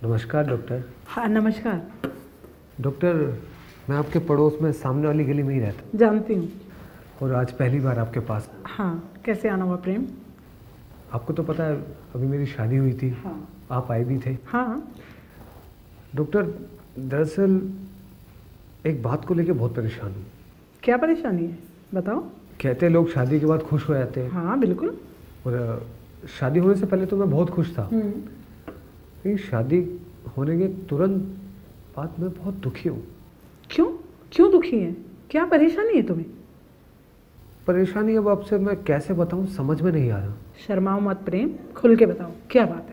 नमस्कार डॉक्टर। हाँ नमस्कार। डॉक्टर, मैं आपके पड़ोस में सामने वाली गली में ही रहता जानती हूँ। और आज पहली बार आपके पास। हाँ, कैसे आना हुआ प्रेम? आपको तो पता है अभी मेरी शादी हुई थी। हाँ। आप आए भी थे। हाँ। डॉक्टर, दरअसल एक बात को लेके बहुत परेशान हूँ। क्या परेशानी है, बताओ। कहते हैं लोग शादी के बाद खुश हो जाते हैं। हाँ बिल्कुल। और शादी होने से पहले तो मैं बहुत खुश था, लेकिन शादी होने के तुरंत बाद मैं बहुत दुखी हूँ। क्यों क्यों दुखी है? क्या परेशानी है तुम्हें? परेशानी अब आपसे मैं कैसे बताऊँ, समझ में नहीं आ रहा। शर्माओ मत प्रेम, खुल के बताओ क्या बात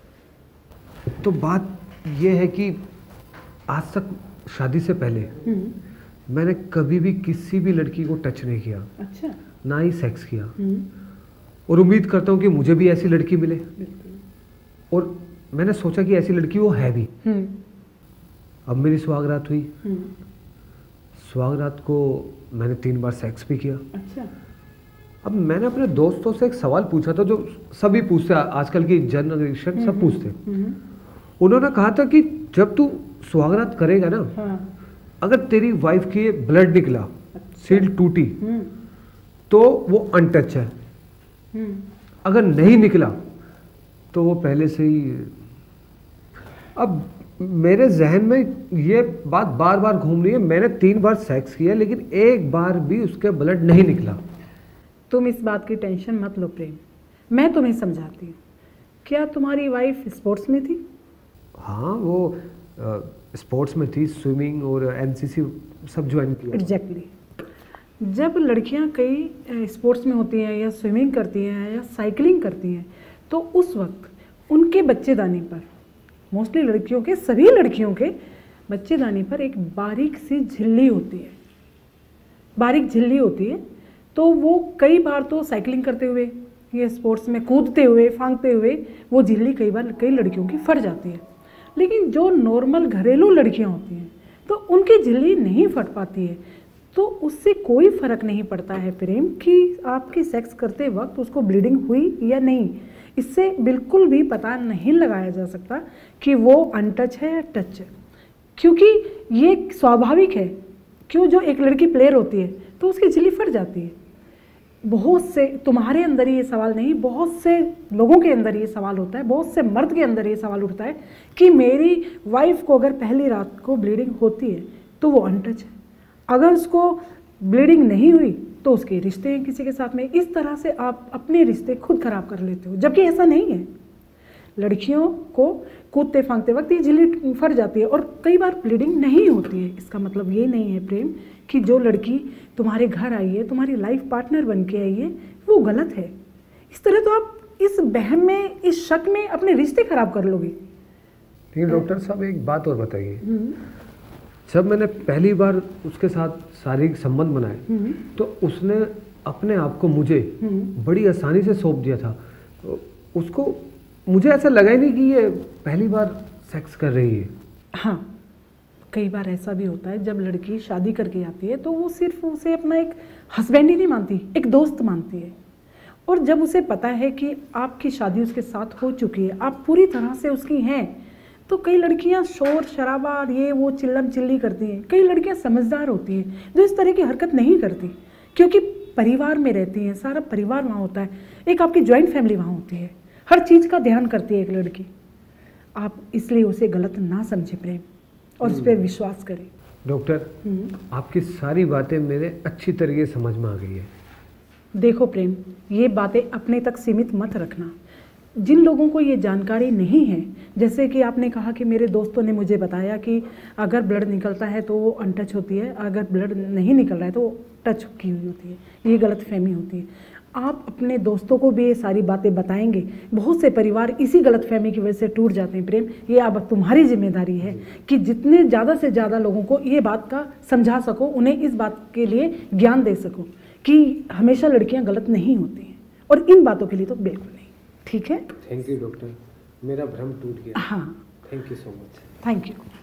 है। तो बात यह है कि आज तक शादी से पहले मैंने कभी भी किसी भी लड़की को टच नहीं किया। अच्छा। ना ही सेक्स किया। और उम्मीद करता हूँ कि मुझे भी ऐसी लड़की मिले। और मैंने सोचा कि ऐसी लड़की वो है भी। अब मेरी सुहागरात हुई। सुहागरात को मैंने 3 बार सेक्स भी किया। अच्छा। अब मैंने अपने दोस्तों से एक सवाल पूछा था, जो सभी पूछते, आजकल की जनरेशन सब पूछते। उन्होंने कहा था कि जब तू सुहागरात करेगा ना, अगर तेरी वाइफ की ब्लड निकला, सील टूटी, तो वो अनटच है। अगर नहीं निकला तो वो पहले से ही। अब मेरे जहन में ये बात बार बार घूम रही है। मैंने 3 बार सेक्स किया, लेकिन एक बार भी उसके ब्लड नहीं निकला। तुम इस बात की टेंशन मत लो प्रेम, मैं तुम्हें समझाती हूँ। क्या तुम्हारी वाइफ स्पोर्ट्स में थी? हाँ, वो स्पोर्ट्स में थी, स्विमिंग और एनसीसी सब ज्वाइन किया। एग्जैक्टली। जब लड़कियां कई स्पोर्ट्स में होती हैं या स्विमिंग करती हैं या साइकिलिंग करती हैं, तो उस वक्त उनके बच्चेदानी पर, मोस्टली लड़कियों के, सभी लड़कियों के बच्चेदानी पर एक बारीक सी झिल्ली होती है। बारीक झिल्ली होती है। तो वो कई बार तो साइकिलिंग करते हुए या स्पोर्ट्स में कूदते हुए, फांगते हुए वो झिल्ली कई बार कई लड़कियों की फट जाती है। लेकिन जो नॉर्मल घरेलू लड़कियां होती हैं तो उनकी झिल्ली नहीं फट पाती है। तो उससे कोई फर्क नहीं पड़ता है प्रेम कि आपकी सेक्स करते वक्त उसको ब्लीडिंग हुई या नहीं। इससे बिल्कुल भी पता नहीं लगाया जा सकता कि वो अनटच है या टच है, क्योंकि ये स्वाभाविक है। क्यों, जो एक लड़की प्लेयर होती है तो उसकी झिल्ली फट जाती है। बहुत से, तुम्हारे अंदर ही ये सवाल नहीं, बहुत से लोगों के अंदर ये सवाल होता है, बहुत से मर्द के अंदर ये सवाल उठता है कि मेरी वाइफ को अगर पहली रात को ब्लीडिंग होती है तो वो अनटच है, अगर उसको ब्लीडिंग नहीं हुई तो उसके रिश्ते हैं किसी के साथ में। इस तरह से आप अपने रिश्ते खुद खराब कर लेते हो, जबकि ऐसा नहीं है। लड़कियों को कूदते फांगते वक्त ये झिल्ली फट जाती है और कई बार ब्लीडिंग नहीं होती है। इसका मतलब ये नहीं है प्रेम कि जो लड़की तुम्हारे घर आई है, तुम्हारी लाइफ पार्टनर बन के आई है, वो गलत है। इस तरह तो आप इस बहम में, इस शक में अपने रिश्ते खराब कर लोगे। लेकिन डॉक्टर साहब एक बात और बताइए, जब मैंने पहली बार उसके साथ शारीरिक संबंध बनाए तो उसने अपने आप को मुझे बड़ी आसानी से सौंप दिया था। उसको, मुझे ऐसा लगा ही नहीं कि ये पहली बार सेक्स कर रही है। हाँ, कई बार ऐसा भी होता है जब लड़की शादी करके आती है तो वो सिर्फ उसे अपना एक हस्बैंड ही नहीं मानती, एक दोस्त मानती है। और जब उसे पता है कि आपकी शादी उसके साथ हो चुकी है, आप पूरी तरह से उसकी हैं, तो कई लड़कियां शोर शराबा, ये वो चिल्लम चिल्ली करती हैं। कई लड़कियां समझदार होती हैं जो इस तरह की हरकत नहीं करती, क्योंकि परिवार में रहती हैं, सारा परिवार वहाँ होता है, एक आपकी जॉइंट फैमिली वहाँ होती है, हर चीज़ का ध्यान करती है एक लड़की। आप इसलिए उसे गलत ना समझे प्रेम, और उस पर विश्वास करें। डॉक्टर, आपकी सारी बातें मेरे अच्छी तरीके से समझ में आ गई है। देखो प्रेम, ये बातें अपने तक सीमित मत रखना। जिन लोगों को ये जानकारी नहीं है, जैसे कि आपने कहा कि मेरे दोस्तों ने मुझे बताया कि अगर ब्लड निकलता है तो वो अनटच होती है, अगर ब्लड नहीं निकल रहा है तो वो टच की हुई होती है, ये गलतफहमी होती है। आप अपने दोस्तों को भी ये सारी बातें बताएंगे। बहुत से परिवार इसी गलतफहमी की वजह से टूट जाते हैं प्रेम। ये अब तुम्हारी जिम्मेदारी है कि जितने ज़्यादा से ज़्यादा लोगों को ये बात का समझा सको, उन्हें इस बात के लिए ज्ञान दे सको कि हमेशा लड़कियां गलत नहीं होती हैं, और इन बातों के लिए तो बिल्कुल नहीं। ठीक है? थैंक यू डॉक्टर, मेरा भ्रम टूट गया। हाँ, thank you so much. Thank you.